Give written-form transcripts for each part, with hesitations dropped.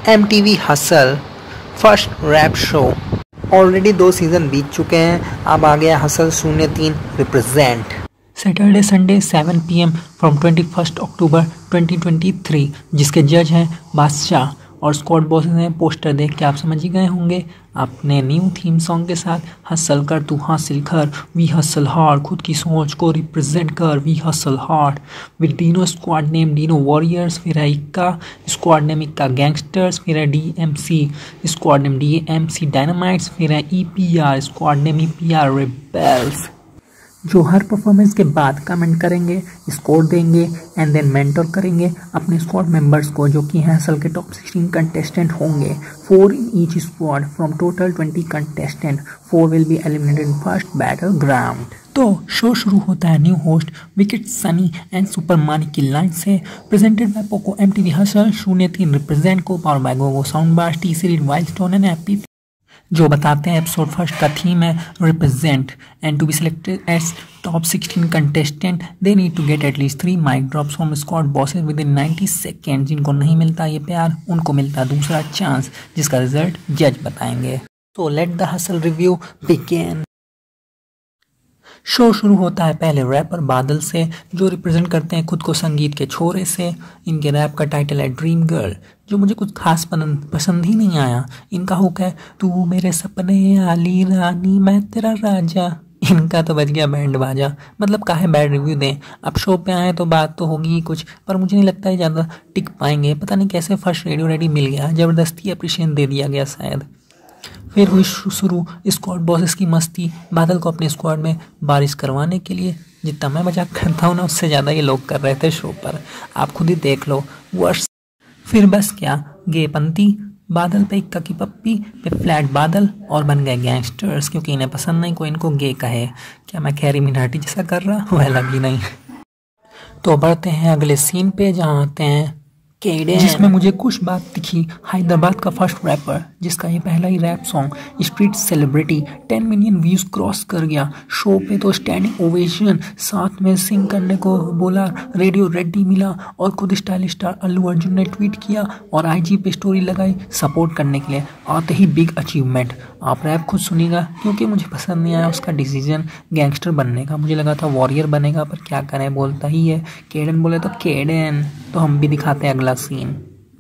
MTV hustle first rap show. Already 2 season बीत चुके हैं, अब आ गया hustle 03 represent. Saturday Sunday 7 PM from 21 October 2023, जिसके जज हैं बादशाह और स्क्वाड बॉसेस हैं। पोस्टर देख के आप समझ ही गए होंगे। अपने न्यू थीम सॉन्ग के साथ हसल कर तू हासिल कर, वी हसल हार्ड, खुद की सोच को रिप्रेजेंट कर, we hustle hard. With dino squad name dino warriors, फिर है इक्का स्क्वाड नेम इक्का गैंगस्टर्स, फिर है DMC squad name DMC dynamites, फिर है EPR squad name EPR rebels, जो हर परफॉर्मेंस के बाद कमेंट करेंगे, स्कोर देंगे एंड देन मेंटर करेंगे अपने स्क्वाड मेंबर्स को, जो कि हसल के टॉप 16 कंटेस्टेंट होंगे। 4 in each squad from total 20 contestant. 4 will be eliminated in first battle ground. तो शो शुरू होता है new host wicked Sunny and super Manik की लाइन से, presented by Poco MTV hustle 03 represent को, power by Govo sound bar, T Series Wildstone and happy, जो बताते हैं एपिसोड फर्स्ट का थीम है represent and to be selected as top 16 contestant they need to get at least 3 mic drops from squad bosses within 90 second. जिनको नहीं मिलता ये प्यार, उनको मिलता दूसरा चांस, जिसका रिजल्ट जज बताएंगे। तो let the hustle review begin. Show शुरू होता है पहले रैपर बादल से, जो रिप्रेजेंट करते हैं खुद को संगीत के छोरे से। इनके रैप का टाइटल है ड्रीम गर्ल, जो मुझे कुछ खास पसंद ही नहीं आया। इनका हुक है तू मेरे सपने आली रानी मैं तेरा राजा। इनका तो बज गया बैंड बाजा। मतलब काहे बैड रिव्यू दें, अब शो पे आए तो बात तो होगी ही कुछ, पर मुझे नहीं लगता है ज़्यादा टिक पाएंगे। पता नहीं कैसे फर्स्ट रेडियो रेडी मिल गया, ज़बरदस्ती अप्रिशिएशन दे दिया गया शायद। फिर हुई शुरू स्क्वाड बॉसेस की मस्ती, बादल को अपने स्क्वाड में बारिश करवाने के लिए। जितना मैं मजाक करता हूँ ना, उससे ज़्यादा ये लोग कर रहे थे शो पर, आप खुद ही देख लो। वर्ष फिर बस क्या गे पंती, बादल पे इक्का की पप्पी पे फ्लैट बादल, और बन गए गैंगस्टर्स, क्योंकि इन्हें पसंद नहीं कोई इनको गे कहे। क्या मैं कैरी मिनाटी जैसा कर रहा, वह लगी नहीं। तो बढ़ते हैं अगले सीन पे, जहाँ आते हैं जिसमें मुझे कुछ बात दिखी। हैदराबाद का फर्स्ट रैपर, जिसका ये पहला ही rap song street celebrity 10 million views cross कर गया। शो पे तो स्टैंडिंग ओवेशन, साथ में सिंग करने को बोला रेडियो रेडी मिला, और खुद स्टाइलिश स्टार अल्लू अर्जुन ने ट्वीट किया और IG पे स्टोरी लगाई सपोर्ट करने के लिए। आते ही बिग अचीवमेंट। आप रैप खुद सुनिएगा, क्योंकि मुझे पसंद नहीं आया उसका डिसीजन गैंगस्टर बनने का। मुझे लगा था वॉरियर बनेगा, पर क्या करें, बोलता ही है केडन बोले तो केडन। तो हम भी दिखाते हैं अगला सीन,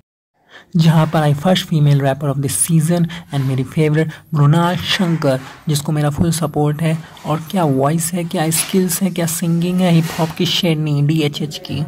जहाँ पर I first female rapper of this season and मेरी फेवरेट मृणाल शंकर, जिसको मेरा फुल सपोर्ट है। और क्या वॉइस है, क्या स्किल्स है, क्या सिंगिंग है, हिप हॉप की शेरनी DHH की।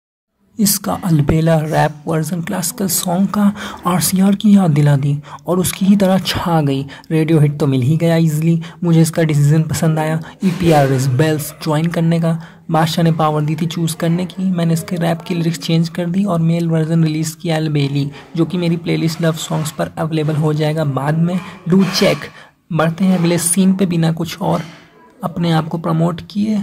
इसका अलबेला रैप वर्जन क्लासिकल सॉन्ग का RCR की याद दिला दी और उसकी ही तरह छा गई। रेडियो हिट तो मिल ही गया इजीली। मुझे इसका डिसीजन पसंद आया, EPR रिबेल्स ज्वाइन करने का। बादशाह ने पावर दी थी चूज़ करने की। मैंने इसके रैप की लिरिक्स चेंज कर दी और मेल वर्जन रिलीज़ किया अलबेली, जो कि मेरी प्लेलिस्ट लव सॉन्ग्स पर अवेलेबल हो जाएगा बाद में, डू चेक। बढ़ते हैं अगले सीन पे, बिना कुछ और अपने आप को प्रमोट किए।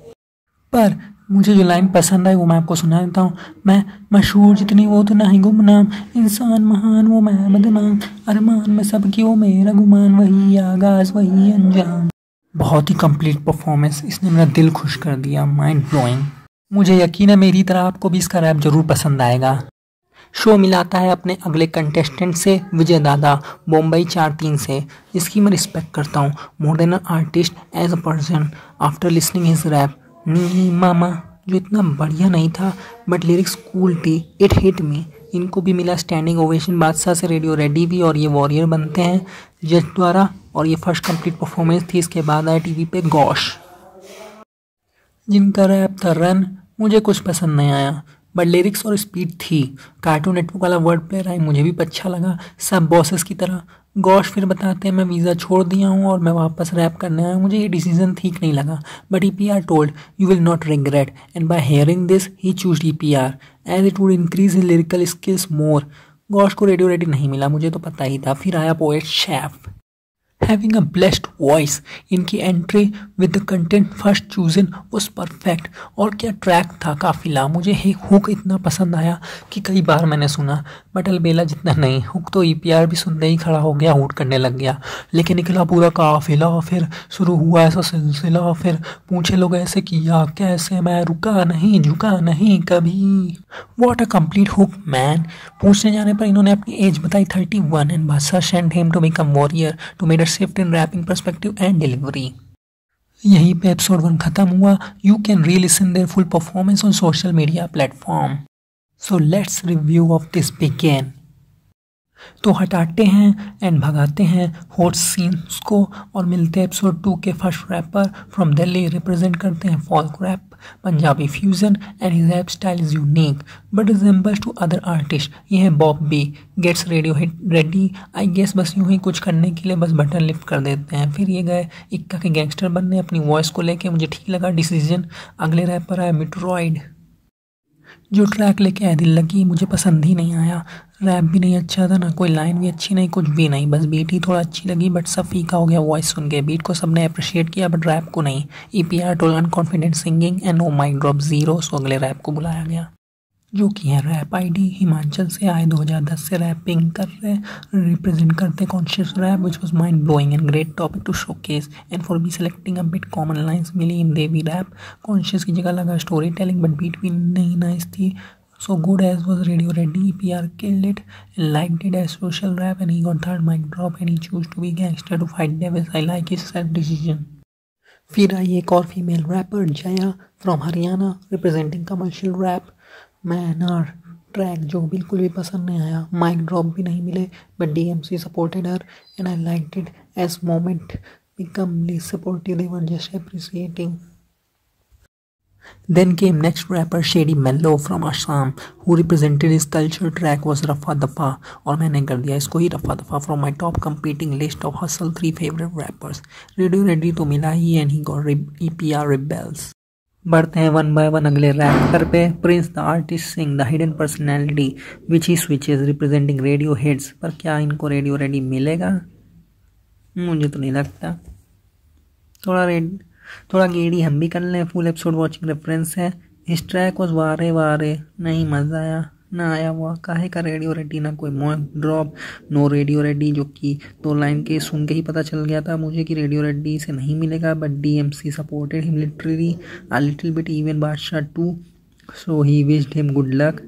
पर मुझे जो लाइन पसंद आई वो मैं आपको सुना देता हूँ। मैं मशहूर जितनी वो तो नहीं गुमनाम, इंसान महान वो मैं बदनाम, अरमान में सबकी वो मेरा गुमान, वही आगाज वही अंजाम। बहुत ही कंप्लीट परफॉर्मेंस, इसने मेरा दिल खुश कर दिया, माइंड ब्लोइंग। मुझे यकीन है मेरी तरह आपको भी इसका रैप जरूर पसंद आएगा। शो मिलाता है अपने अगले कंटेस्टेंट से, विजय दादा मुंबई 4-3 से। इसकी मैं रिस्पेक्ट करता हूँ, more than an artist as a person. After listening his rap नी मामा, जो इतना बढ़िया नहीं था बट लिरिक्स कूल थी, इट हिट मी। इनको भी मिला स्टैंडिंग ओवेशन बादशाह से, रेडियो रेडी भी, और ये वॉरियर बनते हैं जज द्वारा। और ये फर्स्ट कंप्लीट परफॉर्मेंस थी। इसके बाद आया TV पे गौश, जिनका रैप था रन। मुझे कुछ पसंद नहीं आया, बट लिरिक्स और स्पीड थी। कार्टून नेटवर्क वाला वर्ड प्ले राइम मुझे भी अच्छा लगा, सब बॉसेस की तरह। गौश फिर बताते हैं मैं वीज़ा छोड़ दिया हूँ और मैं वापस रैप करने आया हूँ। मुझे ये डिसीजन ठीक नहीं लगा, but EPR told you will not regret, and by hearing this he choose EPR as it would increase his lyrical skills more. Gosh को रेडियो रेडी नहीं मिला, मुझे तो पता ही था। फिर आया Poet Chef. Having a blessed voice, इनकी entry with the content first chosen was perfect. और क्या ट्रैक था काफिला, मुझे हुक इतना पसंद आया कि कई बार मैंने सुना, बट अलबेला जितना नहीं। हुक तो ईपीआर भी सुनते ही खड़ा हो गया, हुट करने लग गया, लेकिन निकला पूरा काफिला, फिर शुरू हुआ ऐसा सिलसिला, फिर पूछे लोग ऐसे किया कैसे, मैं रुका नहीं झुका नहीं कभी। What a complete hook man. पूछने जाने पर इन्होंने अपनी एज बताई 31 and Badshah sent him to become warrior to made a shift in rapping perspective and delivery. यहीं पे एपिसोड 1 खत्म हुआ। You can relisten their full performance on social media platform. So let's review of this begin. तो हटाते हैं and भगाते हैं hot scenes को और मिलते हैं एपिसोड 2 के first rapper from Delhi. Represent करते हैं folk rap, Punjabi fusion and his rap style is unique but resembles to other artist. ये है Bob B, gets radio hit ready. I guess बस यूं ही कुछ करने के लिए बस बटन लिफ्ट कर देते हैं। फिर ये गए इक्का के गैंगस्टर बनने अपनी वॉइस को लेके। मुझे ठीक लगा डिसीजन। अगले रैपर आया मिट्रॉइड, जो ट्रैक लेके आए दिल लगी, मुझे पसंद ही नहीं आया। रैप भी नहीं अच्छा था, ना कोई लाइन भी अच्छी नहीं, कुछ भी नहीं, बस बीट ही थोड़ा अच्छी लगी, बट सब फीका हो गया वॉइस सुन के। बीट को सबने अप्रिशिएट किया बट रैप को नहीं। EPR told unconfident singing and no mic drop 0। So अगले रैप को बुलाया गया, जो कि है रैप आईडी। हिमाचल से आए, 2010 से रैपिंग कर रहे, रिप्रेजेंट करते conscious rap which was mind blowing and great topic to showcase and for be selecting a bit common lines मिली इन देवी रैप। कॉन्शियस की जगह लगा स्टोरी टेलिंग बट बीट भी नहीं नाइस थी। So good as was Radio Ready, EPR killed it and liked it as social rap and he got third mic drop and he chose to be gangster to fight devils. I like his self decision. फिर आई एक और female rapper Jaya from Haryana representing commercial rap. मैनर track जो बिल्कुल भी पसंद नहीं आया, माइक ड्रॉप भी नहीं मिले but DMC supported her and I liked it as moment become least supportive, they were just appreciating. Then came next rapper Shady Mello from Assam who represented his culture. Track was Rafa Dafa और मैंने कर दिया इसको ही रफा दफा from my top competing list of Hustle 3 favorite rappers. Radio Ready तो मिला ही and he got EPR Rebels. बढ़ते हैं वन बाय वन अगले रैपर पे। Prince the Artist Singh the hidden personality which he switches representing radio hits. पर क्या इनको radio ready मिलेगा? मुझे तो नहीं लगता। थोड़ा गेड़ी हम भी कर लें। फुल एपिसोड वॉचिंग रेफरेंस है। इस ट्रैक वॉज वारे नहीं मज़ा आया, ना आया हुआ काहे का रेडियो रेडी, ना कोई mock drop, no radio ready, जो कि 2 लाइन के सुन के ही पता चल गया था मुझे कि रेडियो रेडी से नहीं मिलेगा। But DMC supported him literally a little bit, even Badshah too, so he wished him good luck.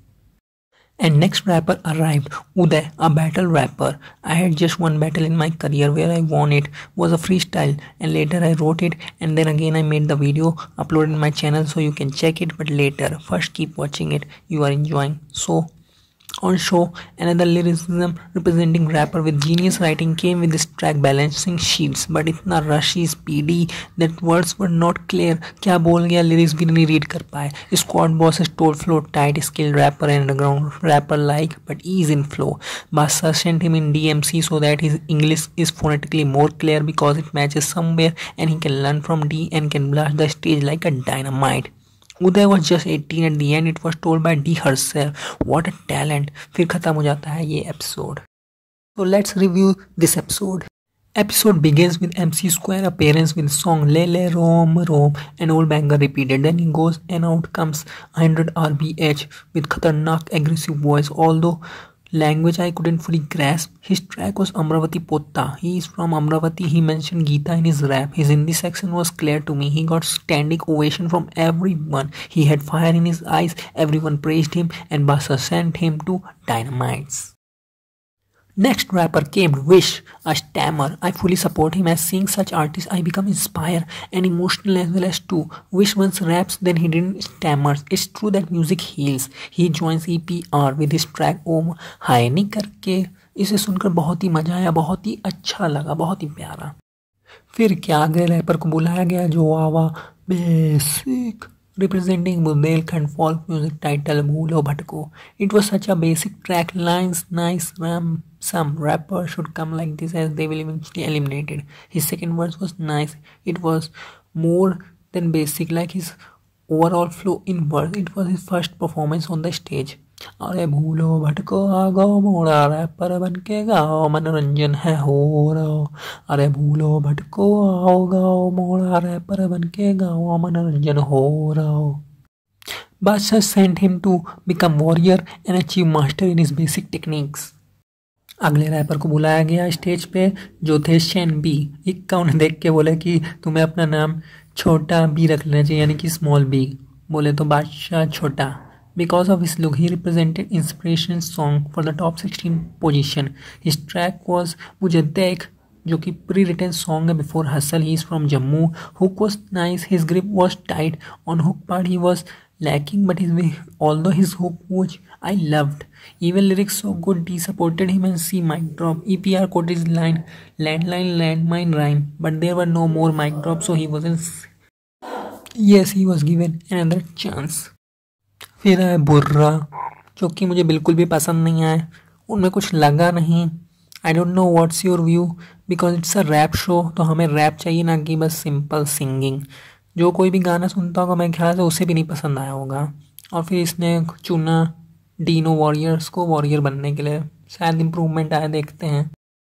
And next rapper arrived, Uday, a battle rapper. I had just one battle in my career where I won it. Was a freestyle and later I wrote it and then again I made the video, uploaded in my channel so you can check it, but later. First keep watching it, you are enjoying. So on show, another lyricism representing rapper with genius writing came with this track balancing sheets, but इतना rushy speedy that words were not clear. क्या बोल गया lyrics भी नहीं read कर पाए. Squad boss stole flow tight, skilled rapper and underground rapper like, but ease in flow. Basa sent him in DMC so that his English is phonetically more clear because it matches somewhere and he can learn from D and can blast the stage like a dynamite. Uday was just 18 at the end. It was told by D herself. What a talent. फिर खत्म हो जाता है ये episode. So let's review this episode. Episode begins with MC Square appearance with song Le Le Rom Rom, an old banger repeated. Then he goes and out comes 100 RBH with khatarnak aggressive voice. Although language I couldn't fully grasp, his track was Amravati Potta. He is from Amravati. He mentioned Geeta in his rap. His Hindi section was clear to me. He got standing ovation from everyone. He had fire in his eyes. Everyone praised him and Basa sent him to Dynamites. Next rapper came Wish, a stammer. I fully support him, as seeing such artists I become inspired and emotional as well as too. Wish once raps, then he didn't stammers. It's true that music heals. He joins EPR with his track Om Hayani करके। इसे सुनकर बहुत ही मजा आया, बहुत ही अच्छा लगा, बहुत ही प्यारा। फिर क्या अगले रैपर को बुलाया गया जो आवा Basic representing Bundelkhand folk music title Bhulo Bhatko. It was such a basic track, lines nice, some rapper should come like this as they will eventually eliminate it. His second verse was nice. It was more than basic, like his overall flow in verse. It was his first performance on the stage. अरे भूलो भटको आ गो मोड़ा wrapper बन के गाओ मनोरंजन है हो रहा। अरे भूलो भटको आओ गाओ मोड़ा रैपर बन के गाओ मनोरंजन हो रहा। Basha sent him to become warrior and achieve master in his basic techniques. अगले रैपर को बुलाया गया स्टेज पे जो थे शेन बी। इक्का उन्हें देख के बोले कि तुम्हें अपना नाम छोटा बी रख लेना चाहिए यानी कि स्मॉल बी। बोले तो बादशाह छोटा। Because of his look, he represented inspiration song for the top 16 position. His track was मुझे देख जो कि प्री रिटन सॉन्ग है before Hustle. He is from Jammu. Hook was nice, his grip was tight. On hook part he was lacking, but although his hook which I loved, even lyrics so good, D supported him and C mic drop. EPR quoted his line, landline, landmine rhyme, but there were no more mic drops, so he wasn't. Yes, he was given another chance. फिर आए बुर्रा जो कि मुझे बिल्कुल भी पसंद नहीं आए, उनमें कुछ लगा नहीं. I don't know what's your view because it's a rap show, तो हमें रैप चाहिए ना कि बस सिंपल सिंगिंग. जो कोई भी गाना सुनता होगा मेरे ख्याल से उसे भी नहीं पसंद आया होगा. और फिर इसने चुना डीनो वॉरियर्स को वॉरियर बनने के लिए, शायद इम्प्रूवमेंट आया, देखते हैं.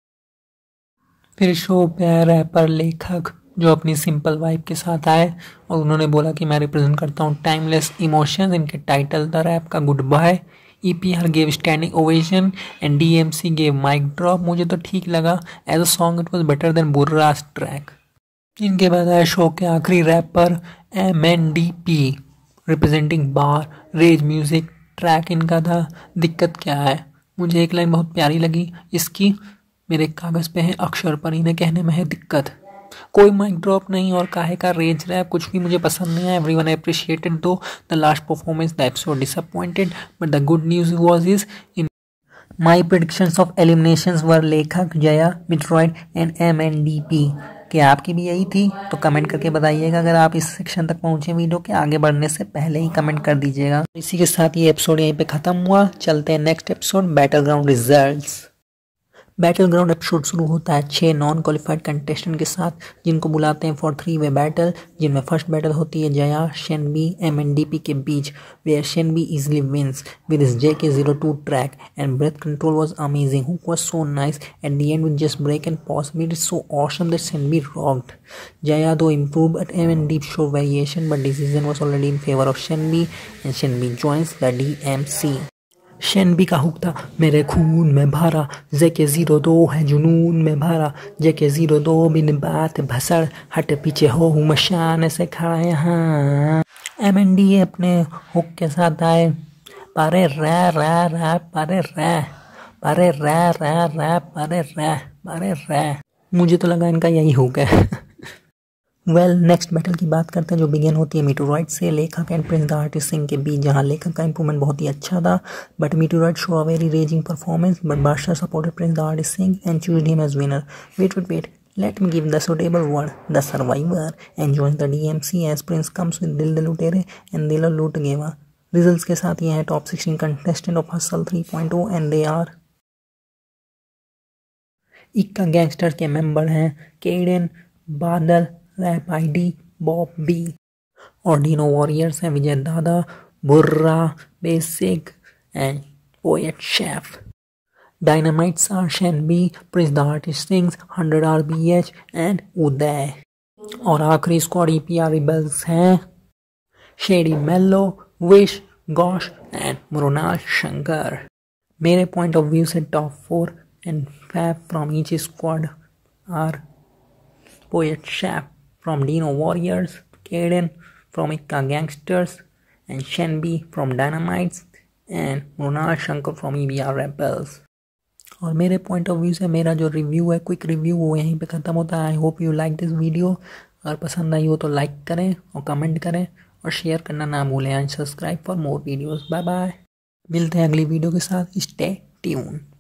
फिर शो पे आया रैपर लेखक जो अपनी सिंपल वाइब के साथ आए और उन्होंने बोला कि मैं रिप्रेजेंट करता हूँ टाइमलेस इमोशंस. इनके टाइटल था रैप का goodbye. EPR gave standing ovation and DMC gave mic drop. मुझे तो ठीक लगा, as a song it was better than Burra's track. इनके बाद आया शो के आखिरी रैपर MNDP रिप्रेजेंटिंग बार रेज म्यूजिक. ट्रैक इनका था दिक्कत क्या है. मुझे एक लाइन बहुत प्यारी लगी इसकी, मेरे कागज़ पे है अक्षर पर इन्हें कहने में है दिक्कत. कोई माइक ड्रॉप नहीं और काहे का रेज रैप, कुछ भी मुझे पसंद नहीं आया. Everyone appreciated though the last performance, the episode disappointed but the good news was is in my predictions of eliminations were Lekhak, Jaya, मिट्रॉयड and MNDP. क्या आपकी भी यही थी? तो कमेंट करके बताइएगा. अगर आप इस सेक्शन तक पहुंचे वीडियो के, आगे बढ़ने से पहले ही कमेंट कर दीजिएगा. इसी के साथ ये एपिसोड यहीं पे ख़त्म हुआ. चलते हैं next episode battle ground results. Battle ground episode शुरू होता है 6 नॉन क्वालिफाइड कंटेस्टेंट के साथ जिनको बुलाते हैं फॉर 3 वे बैटल, जिनमें फर्स्ट बैटल होती है जया शेनबी MNDP के बीच, where Shenbi easily wins with his JK02 track and breath control was amazing. Hook was so nice at the end with just break and pause made it so awesome that Shenbi rocked. Jaya though improved at MNDP show variation but decision was already in favor of Shenbi and Shenbi joins the DMC. Shenbi का hook था मेरे खून में भरा, JK02 है जुनून में भरा, JK02 बिन बात भसड़, हट पीछे हो मशान से खड़ा यहाँ. MNDA अपने हुक के साथ आए, पारे रै रै रै पारे रै पारे रै रै रै पारे रै पारे रै. मुझे तो लगा इनका यही हुक है. नेक्स्ट बैटल की बात करते हैं जो बिगिन होती है मीटोरॉइड से Lekhak and Prince the Artist Singh के बीच, जहां लेखक का इंप्रूवमेंट बहुत ही अच्छा था but Meteoroid show a very raging performance, but Badshah supported Prince the Artist Singh and choose him as winner. Wait let me give the suitable word, the survivor, and joins the DMC as Prince comes with Dil Dil Lutere and Dil Lut Geva. Results के साथ ये है top 16 contestant of Hustle 3.0 and they are Ikka gangster के member हैं Kaden, Badal, Rap ID, Bob B. और Dino Warriors हैं Vijay Dada, Burra, Basic and Poet Chef. Dynamites are Shenbi, Prince the Artist सिंग्स, 100 RBH and Uday. और आखिरी स्क्वाड EPR रिबल्स हैं शेडी मेलो, विश, Gosh and Mrinal Shankar. मेरे पॉइंट ऑफ व्यू से top 4 and 5 from each squad are Poet Chef from Dino Warriors, Kaden from Ikka Gangsters, and Shenbi from Dynamites, and Mrunal Shankar from EBR Rebels. और मेरे point of view से मेरा जो review है, quick review, वो यहीं पे ख़त्म होता है. I hope you like this video. अगर पसंद आई हो तो लाइक करें और कमेंट करें और शेयर करना ना भूलें and subscribe for more videos. Bye bye. मिलते हैं अगली वीडियो के साथ. Stay tune.